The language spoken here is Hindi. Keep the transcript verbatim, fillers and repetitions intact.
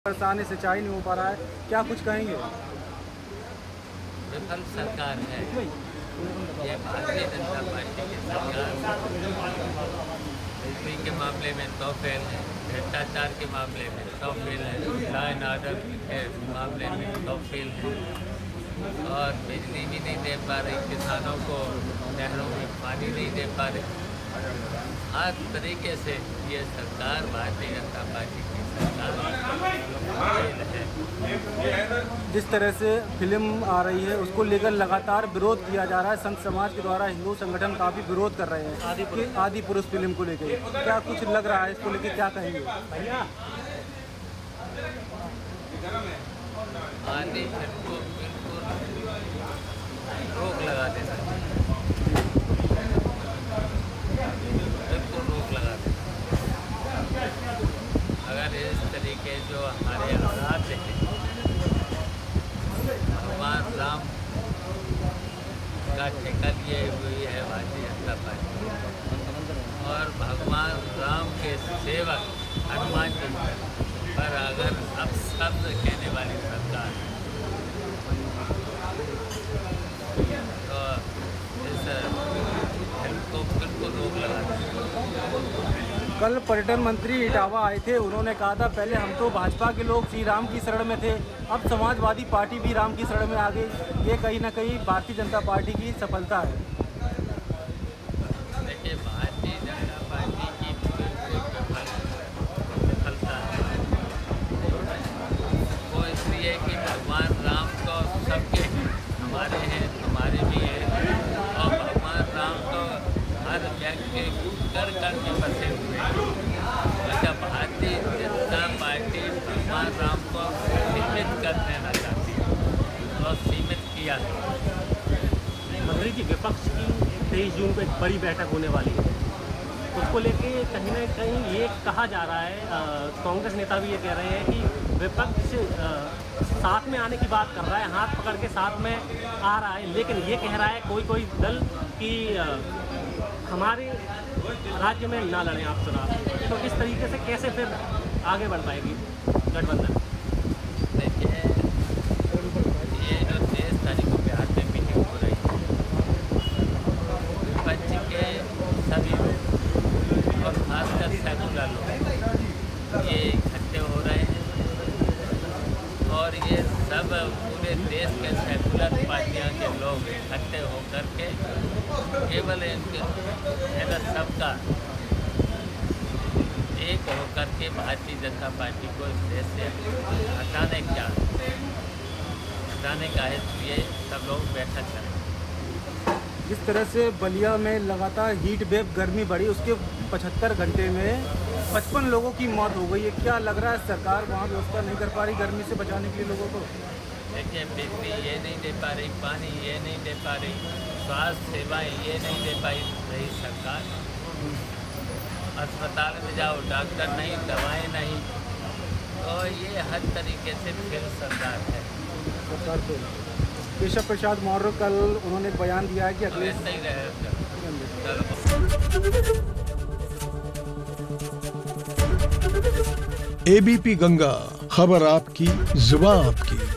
परेशानी सिंचाई नहीं हो पा रहा है, क्या कुछ कहेंगे? विफल सरकार है ये भारतीय जनता पार्टी की सरकार। बिजली के मामले में तो फेल है, भ्रष्टाचार के मामले में तो फेल है, लॉ एंड ऑर्डर के मामले में तो फेल है और बिजली भी नहीं दे पा रही, किसानों को नहरों में पानी नहीं दे पा रही। हर तरीके से ये सरकार भारतीय जनता पार्टी की सरकार है। जिस तरह से फिल्म आ रही है उसको लेकर लगातार विरोध किया जा रहा है, संत समाज के द्वारा हिंदू संगठन काफ़ी विरोध कर रहे हैं आदि पुरुष आदि पुरुष फिल्म को लेकर, क्या कुछ लग रहा है इसको लेकर, क्या कहेंगे? आदि फिल्म को बिल्कुल रोक लगा देना, बिल्कुल रोक लगा देना। अगर इस तरीके जो हमारे हालात हैं, भगवान राम का ठेका लिए हुई है भारतीय जनता पार्टी और भगवान राम के सेवक हनुमान जी पर अगर अब शब्द कहने वाली सरकार तो इस फिल्म को बिल्कुल रोक लगा दें। कल पर्यटन मंत्री इटावा आए थे, उन्होंने कहा था पहले हम तो भाजपा के लोग श्री राम की शरण में थे, अब समाजवादी पार्टी भी राम की शरण में आ गई। ये कहीं ना कहीं भारतीय जनता पार्टी की सफलता है। देखिए, भारतीय जनता पार्टी की सफलता है वो इसलिए कि भगवान राम तो सबके हमारे हैं, हमारे भी हैं और भगवान राम तो हर व्यक्ति कर कर के बसे हुए हैं। अच्छा, भारतीय जनता पार्टी भगवान राम को सीमित कर देना चाहती है और सीमित किया है। मंत्री जी, विपक्ष की तेईस जून को एक बड़ी बैठक होने वाली है, उसको लेके कहीं ना कहीं ये कहा जा रहा है, कांग्रेस नेता भी ये कह रहे हैं कि विपक्ष साथ में आने की बात कर रहा है, हाथ पकड़ के साथ में आ रहा है, लेकिन ये कह रहा है कोई कोई दल कि हमारे राज्य में ना लड़ें आप चुनाव। तो इस तरीके से कैसे फिर आगे बढ़ पाएगी गठबंधन? देखिए, ये जो तेईस तारीख को बिहार में मीटिंग हो रही है, विपक्ष के सभी लोग और खासकर सेकुलर लोग ये इकट्ठे हो रहे हैं और ये सब पूरे देश के सेकुलर पार्टियों के लोग इकट्ठे होकर के केवल इनके सबका एक होकर के भारतीय जनता पार्टी को इस देश से हटाने का हटाने का है, ये सब लोग बैठक करें। जिस तरह से बलिया में लगातार हीट वेव गर्मी बढ़ी, उसके पचहत्तर घंटे में पचपन लोगों की मौत हो गई है, क्या लग रहा है सरकार वहाँ व्यवस्था नहीं कर पा रही गर्मी से बचाने के लिए लोगों को? देखिए, बिजली ये नहीं दे पा रही, पानी ये नहीं दे पा रही, स्वास्थ्य सेवाएं ये नहीं दे पाई रही सरकार। अस्पताल में जाओ, डॉक्टर नहीं, दवाएं नहीं, तो ये हर तरीके से फेल सरकार है। सरकार को केशव प्रसाद मौर्य कल उन्होंने एक बयान दिया है कि अगले ऐसा ही रहेगा। एबीपी गंगा, खबर आपकी, जुबान आपकी।